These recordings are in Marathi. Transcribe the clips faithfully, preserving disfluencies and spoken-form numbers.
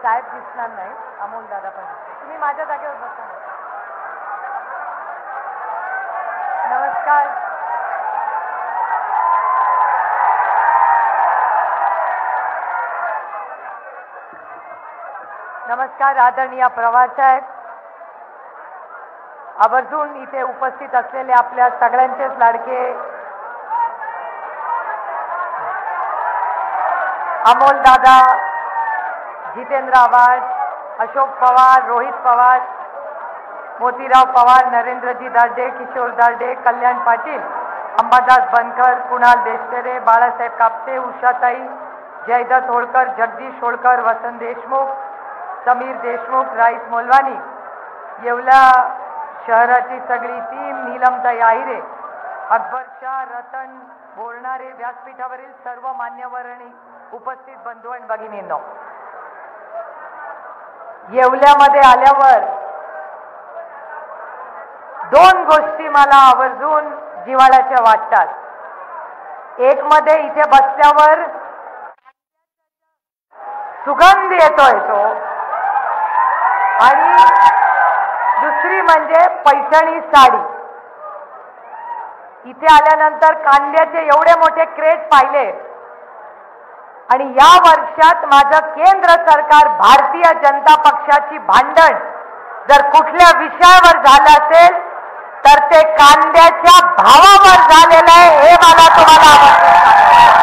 साहेब दिसणार नाही, अमोल दादा पण दिसते. तुम्ही माझ्या जागेवर बसा. नमस्कार. नमस्कार आदरणीय प्रवास साहेब, आवर्जून इथे उपस्थित असलेले आपल्या सगळ्यांचेच लाडके अमोल दादा, जितेंद्र आव्हाड, अशोक पवार, रोहित पवार, मोतीराव पवार, नरेंद्रजी दार्डे, किशोर दार्डे, कल्याण पाटील, अंबादास बनकर, कुणाल देशतेरे, बाळासाहेब कापसे, उषाताई, जयदत्त होळकर, जगदीश होळकर, वसंत देशमुख, समीर देशमुख, राईस मोलवानी, येवला शहराची सगळी टीम, नीलमताई आहिरे, अकबर शाह, रतन बोलणारे, व्यासपीठावरील सर्व मान्यवर आणि उपस्थित बंधू आणि भगिनींनो, येवल्यामध्ये आल्यावर दोन गोष्टी मला आवर्जून जिव्हाळ्याच्या वाटतात. एक मध्ये इथे बसल्यावर सुगंध येतोय तो, आणि दुसरी म्हणजे पैठणी साडी. इथे आल्यानंतर कांद्याचे एवढे मोठे क्रेट पाहिले, आणि या वर्षात माझं केंद्र सरकार भारतीय जनता पक्षाची भांडण जर कुठल्या विषयावर झालं असेल तर ते कांद्याच्या भावावर झालेलं आहे, हे मला तुम्हाला आवडतं.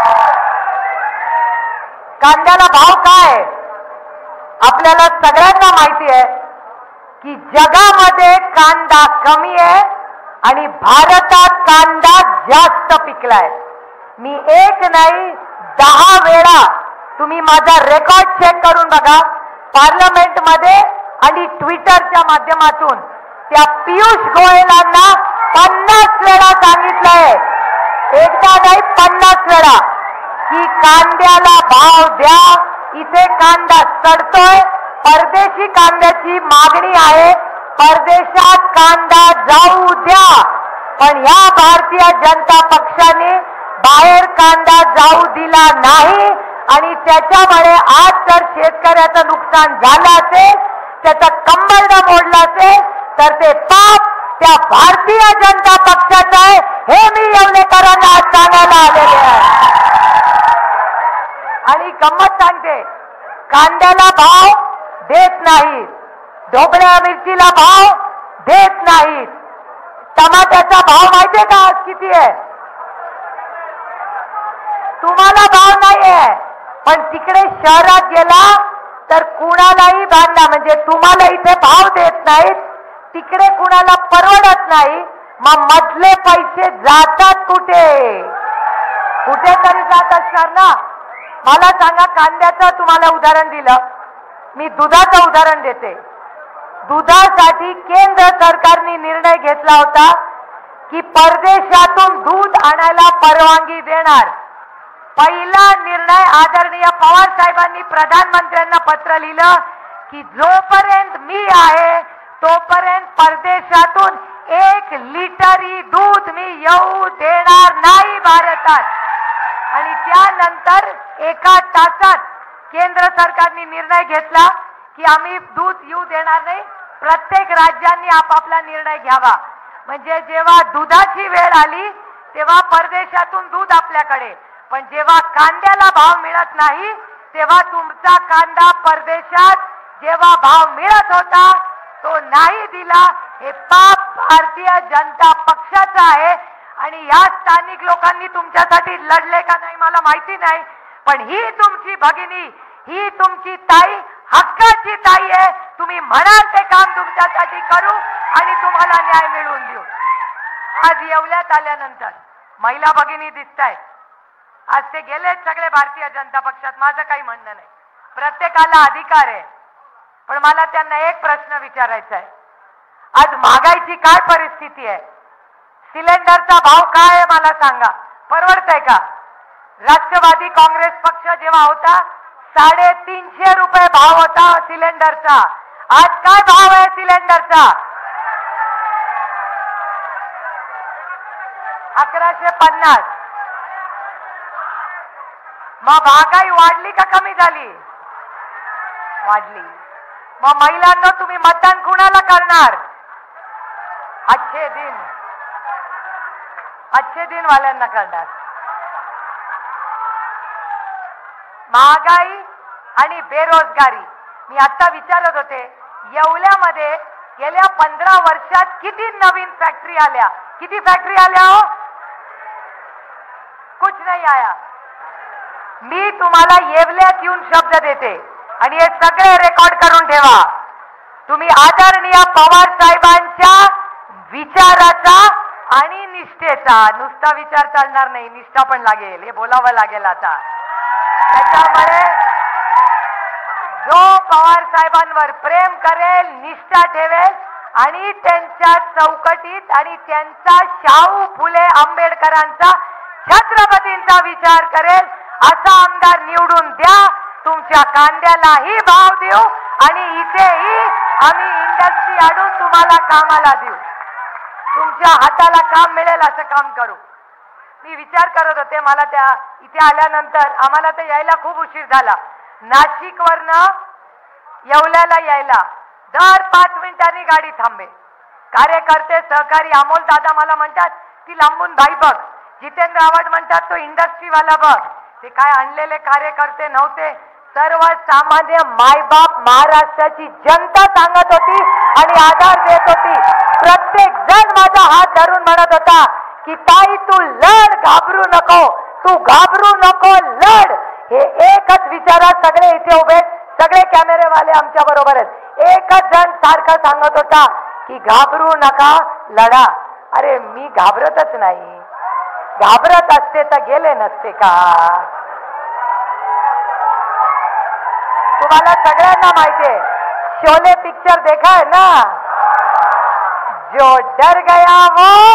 कांद्याला भाव काय? आपल्याला सगळ्यांना माहिती आहे की जगामध्ये कांदा कमी आहे आणि भारतात कांदा जास्त पिकलाय. मी एक नाही दहा वेळा, तुम्ही माझा रेकॉर्ड चेक करून बघा, पार्लमेंट मध्ये आणि ट्विटरच्या माध्यमातून त्या पियुष गोयलांना पन्नास वेळा सांगितलंय, एकदा नाही पन्नास वेळा, की कांद्याला भाव द्या. इथे कांदा चढतोय, परदेशी कांद्याची मागणी आहे, परदेशात कांदा जाऊ द्या. पण या भारतीय जनता पक्षाने बाहेर कांदा जाऊ दिला नाही, आणि त्याच्यामुळे आज जर शेतकऱ्याचं नुकसान झालं असेल, त्याचं कंबरडं मोडलं असेल, तर ते पाप त्या भारतीय जनता पक्षाचं आहे, हे मी येवलेकरांना आज सांगायला आलेले आहे. आणि गंमत सांगते, कांद्याला भाव देत नाहीत, ढोबळ्या मिरचीला भाव देत नाहीत, टमाट्याचा भाव माहितीये का आज किती आहे? तुम्हाला भाव नाहीये, पण तिकडे शहरात गेला तर कुणालाही बांधा, म्हणजे तुम्हाला इथे भाव देत नाहीत, तिकडे कुणाला परवडत नाही, मग मधले पैसे जातात कुठे? कुठेतरी जात असणार ना. मला सांगा, कांद्याचं तुम्हाला उदाहरण दिलं, मी दुधाचं उदाहरण देते. दुधासाठी केंद्र सरकारने निर्णय घेतला होता की परदेशातून दूध आणायला परवानगी देणार. पहिला निर्णय आदरणीय पवार साहेबांनी प्रधानमंत्र्यांना पत्र लिहिलं की जोपर्यंत मी आहे तोपर्यंत परदेशातून एक लिटरी दूध मी येऊ देणार नाही भारतात. आणि त्यानंतर एका तासात केंद्र सरकारने निर्णय घेतला की आम्ही दूध येऊ देणार नाही, प्रत्येक राज्यांनी आपापला निर्णय घ्यावा. म्हणजे जेव्हा दुधाची वेळ आली तेव्हा परदेशातून दूध आपल्याकडे, पण जेव्हा कांद्याला भाव मिळत नाही तेव्हा तुमचा कांदा परदेशात जेव्हा भाव मिळत होता तो नाही दिला. हे पाप भारतीय जनता पक्षाचं आहे, आणि या स्थानिक लोकांनी तुमच्यासाठी लढले का नाही मला माहिती नाही, पण ही तुमची भगिनी, ही तुमची ताई हक्काची ताई आहे. तुम्ही म्हणाल ते काम तुमच्यासाठी करू आणि तुम्हाला न्याय मिळवून देऊ. आज येवल्यात आल्यानंतर महिला भगिनी दिसतायत, आज ते गेले सगळे भारतीय जनता पक्षात, माझं काही म्हणणं नाही, प्रत्येकाला अधिकार आहे. पण मला त्यांना एक प्रश्न विचारायचा आहे, आज महागाईची काय परिस्थिती आहे? सिलेंडरचा भाव काय आहे मला सांगा, परवडतंय का? राष्ट्रवादी काँग्रेस पक्ष जेव्हा होता साडेतीनशे रुपये भाव होता सिलेंडरचा, आज काय भाव आहे सिलेंडरचा? अकराशे पन्नास. मग महागाई वाढली का कमी झाली? वाढली. मग महिलांना तुम्ही मतदान कुणाला करणार? अच्छे दिन अच्छे दिन वाल्यांना करणार. महागाई आणि बेरोजगारी, मी आता विचारत होते, येवल्यामध्ये गेल्या पंधरा वर्षात किती नवीन फॅक्टरी आल्या? किती फॅक्टरी आल्या हो? कुछ नाही आया. मी तुम्हाला येवल्यात येऊन शब्द देते आणि हे सगळे रेकॉर्ड करून ठेवा. तुम्ही आदरणीय पवार साहेबांच्या विचाराचा आणि निष्ठेचा, नुसता विचार चालणार नाही, निष्ठा पण लागेल, हे बोलावं लागेल आता. त्याच्यामुळे जो पवार साहेबांवर प्रेम करेल, निष्ठा ठेवेल आणि त्यांच्या चौकटीत आणि त्यांचा शाहू फुले आंबेडकरांचा छत्रपतींचा विचार करेल असा आमदार निवडून द्या. तुमच्या कांद्यालाही भाव देऊ आणि इथेही आम्ही इंडस्ट्री आणून तुम्हाला कामाला देऊ. तुमच्या हाताला काम मिळेल असं काम करू. मी विचार करत होते, मला त्या इथे आल्यानंतर आम्हाला तर यायला खूप उशीर झाला. नाशिक वरनं येवल्याला यायला दर पाच मिनिटांनी गाडी थांबे. कार्यकर्ते सहकारी अमोल दादा मला म्हणतात ती लांबून बाई बघ, जितेंद्र आव्हाड म्हणतात तो इंडस्ट्रीवाला बघ. ते काय आणलेले कार्यकर्ते नव्हते, सर्वसामान्य मायबाप महाराष्ट्राची जनता सांगत होती आणि आधार देत होती. प्रत्येक जण माझा हात धरून म्हणत होता की ताई तू लढ, घाबरू नको, तू घाबरू नको, लढ. हे एकच विचारात सगळे इथे उभे, सगळे कॅमेरेवाले आमच्या बरोबर आहेत. एकच जण सारखं सांगत होता की घाबरू नका, लढा. अरे मी घाबरतच नाही, घाबरत असते तर गेले नसते का? तुम्हाला सगळ्यांना माहितीये, शोले पिक्चर देखा है ना, जो डर गया वो.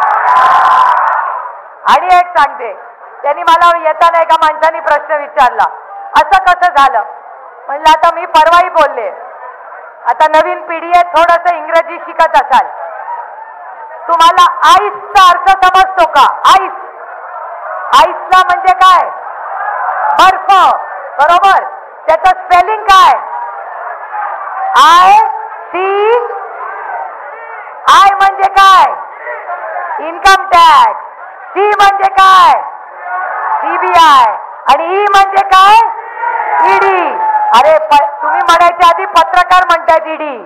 आणि एक सांगते, त्यांनी मला येताना एका माणसाने प्रश्न विचारला, असं कसं झालं? म्हणलं आता मी परवाही बोलले, आता नवीन पिढी आहे, थोडस इंग्रजी शिकत असाल. तुम्हाला आईसचा अर्थ समजतो का? आईस, आईसला म्हणजे काय? बर्फ, बरोबर. त्याचं स्पेलिंग काय? I C. आय म्हणजे काय? Income tax. सी म्हणजे काय? सीबीआय. आणि ई म्हणजे काय? ईडी. अरे तुम्ही म्हणायच्या आधी पत्रकार म्हणतायत ईडी.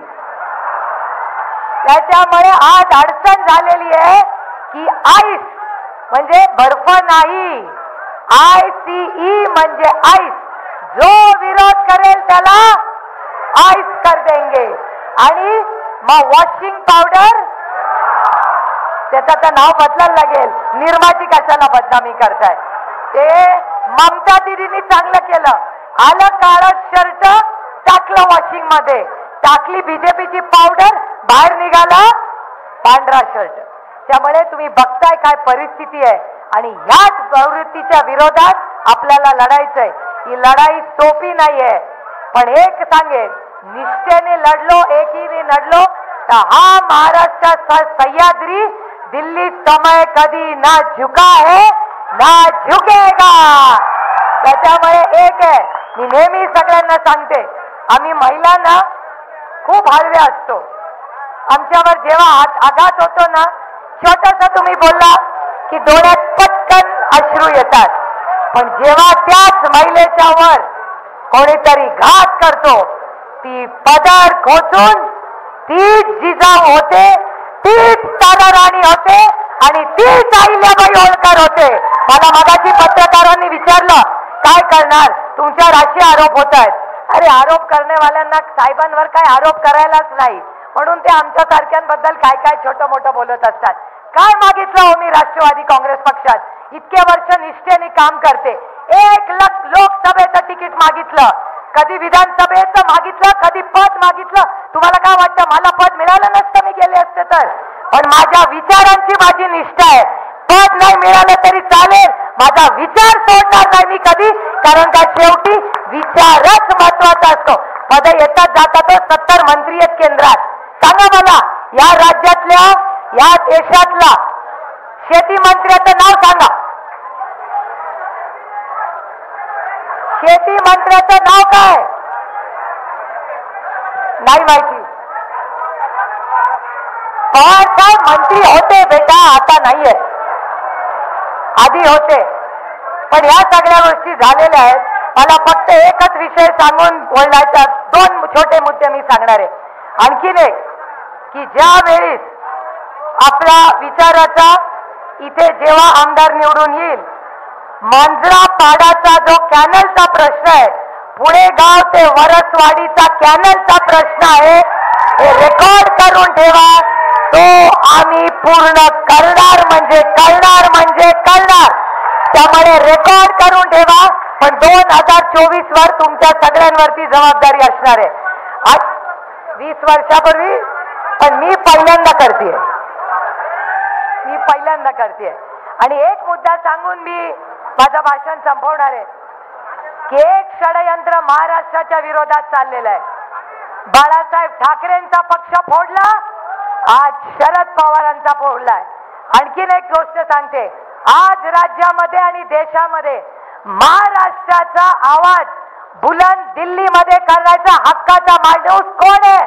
त्याच्यामुळे आज अडचण झालेली आहे की आईस म्हणजे बर्फ नाही, आय सी ई म्हणजे आईस. जो विरोध करेल त्याला आईस कर देंगे. आणि मग वॉशिंग पावडर, त्याचं तर नाव बदलायला लागेल, निर्माची कशाला बदनामी करताय? ते ममता दिदींनी चांगलं केलं, आलं काळं शर्ट टाकलं वॉशिंग मध्ये, टाकली बीजेपीची पावडर, बाहेर निघाला पांढरा शर्ट. त्यामुळे तुम्ही बघताय काय परिस्थिती आहे आणि ह्याच प्रवृत्तीच्या विरोधात आपल्याला लढायचंय. ही लढाई सोपी नाहीये, पण एक सांगेल, निष्ठेने लढलो, एकीने लढलो तर हा महाराष्ट्राचा सह्याद्री दिल्ली समय कधी ना झुका है ना झुकेगा. त्याच्यामुळे एक आहे, मी नेहमी सगळ्यांना सांगते, आम्ही महिलांना खूप हळवे असतो. आमच्यावर जेव्हा आघात होतो ना, छोटस तुम्ही बोलला की डोळ्यात पटकन अश्रू येतात, पण जेव्हा त्याच महिलेच्या वर कोणीतरी घात करतो, ती पदर खोचून तीच जिजाऊ होते, तीच ताराराणी होते आणि तीच अहिल्याबाई होळकर होते. मला मगाशी पत्रकारांनी विचारलं काय करणार, तुमच्यावर असे आरोप होत आहेत. अरे आरोप करण्यावाल्यांना साहेबांवर काय आरोप करायलाच नाही, म्हणून ते आमच्या सारख्यांबद्दल काय काय छोटं मोठं बोलत असतात. काय मागितलं हो मी राष्ट्रवादी काँग्रेस पक्षात इतके वर्ष निष्ठेने काम करते, एक लाख लोकसभेचं तिकीट मागितलं, कधी विधानसभेचं मागितलं, कधी पद मागितलं. तुम्हाला काय वाटतं मला पद मिळालं नसतं मी गेले असते तर? पण माझ्या विचारांची माझी निष्ठा आहे. पद नाही मिळालं तरी चालेल, माझा विचार सोडणार नाही मी कधी, कारण का शेवटी विचारच महत्वाचा असतो. पद येतात जातात, सत्तर मंत्री आहेत केंद्रात. सांगा मला या राज्यातल्या, या देशातला शेती मंत्र्याचं नाव सांगा. शेती मंत्र्याचं नाव काय? नाही माहिती. पवार साहेब मंत्री होते बेटा, आता नाहीये, आधी होते. पण या सगळ्या गोष्टी झालेल्या आहेत. मला फक्त एकच विषय सांगून बोलायचा, दोन छोटे मुद्दे मी सांगणार आहे. आणखीन एक की ज्या वेळेस आपला विचाराचा इथे जेव्हा आमदार निवडून येईल, मांजरा पाडाचा जो कॅनलचा प्रश्न आहे, पुणे गाव ते वरसवाडीचा कॅनलचा प्रश्न आहे, हे रेकॉर्ड करून ठेवा. तो आम्ही पूर्ण करणार म्हणजे करणार म्हणजे करणार. त्यामुळे रेकॉर्ड करून ठेवा. पण दोन हजार चोवीस वर तुमच्या सगळ्यांवरती जबाबदारी असणार आहे. आज वीस वर्षापूर्वी पण मी पहिल्यांदा करतेय, मी पहिल्यांदा करतेय. आणि एक मुद्दा सांगून मी माझं भाषण संपवणार आहे की एक षडयंत्र महाराष्ट्राच्या विरोधात चाललेलं आहे. बाळासाहेब ठाकरेंचा पक्ष फोडला, आज शरद पवारांचा फोडलाय. आणखीन एक गोष्ट सांगते, आज राज्यामध्ये आणि देशामध्ये महाराष्ट्राचा आवाज बुलंद दिल्लीमध्ये करण्याचा हक्काचा माणूस कोण आहे?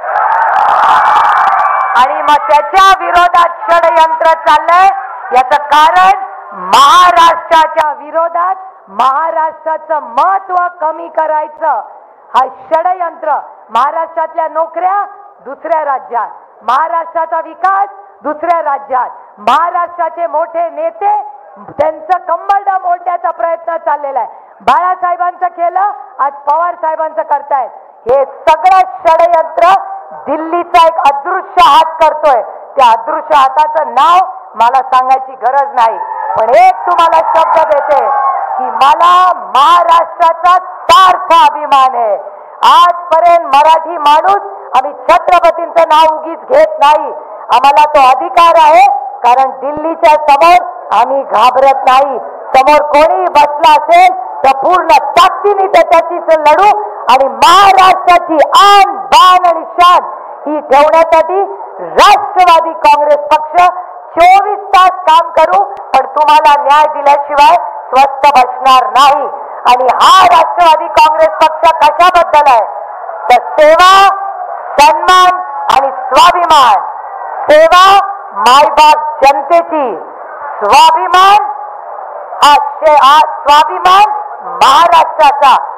आणि मग त्याच्या विरोधात षडयंत्र चाललंय. याचं कारण महाराष्ट्राच्या विरोधात महाराष्ट्राचं महत्व कमी करायचं हा षडयंत्र. महाराष्ट्रातल्या नोकऱ्या दुसऱ्या राज्यात, महाराष्ट्राचा विकास दुसऱ्या राज्यात, महाराष्ट्राचे मोठे नेते त्यांचं कंबरडं मोडण्याचा प्रयत्न चाललेला आहे. बाळासाहेबांचं केलं, आज पवार साहेबांचं करतायत. हे सगळं षडयंत्र दिल्लीचा एक अदृश्य हात करतोय. त्या अदृश्य हाताचं नाव मला सांगायची गरज नाही, पण एक तुम्हाला शब्द देते की मला महाराष्ट्राचा सारखा अभिमान आहे. आजपर्यंत मराठी माणूस आम्ही छत्रपतींचं नाव उगीच घेत नाही. आम्हाला तो अधिकार आहे, कारण दिल्लीच्या समोर आम्ही घाबरत नाही. समोर कोणी बसला असेल तर पूर्ण ताकदीने त्याच्याशी लढू आणि महाराष्ट्राची आन बान आणि शान ही ठेवण्यासाठी राष्ट्रवादी काँग्रेस पक्ष चोवीस तास काम करू, पण तुम्हाला न्याय दिल्याशिवाय स्वस्थ बसणार नाही. आणि हा राष्ट्रवादी काँग्रेस पक्ष कशाबद्दल आहे तर सेवा, सन्मान आणि स्वाभिमान. सेवा मायबाप जनतेची, स्वाभिमान हा स्वाभिमान महाराष्ट्राचा.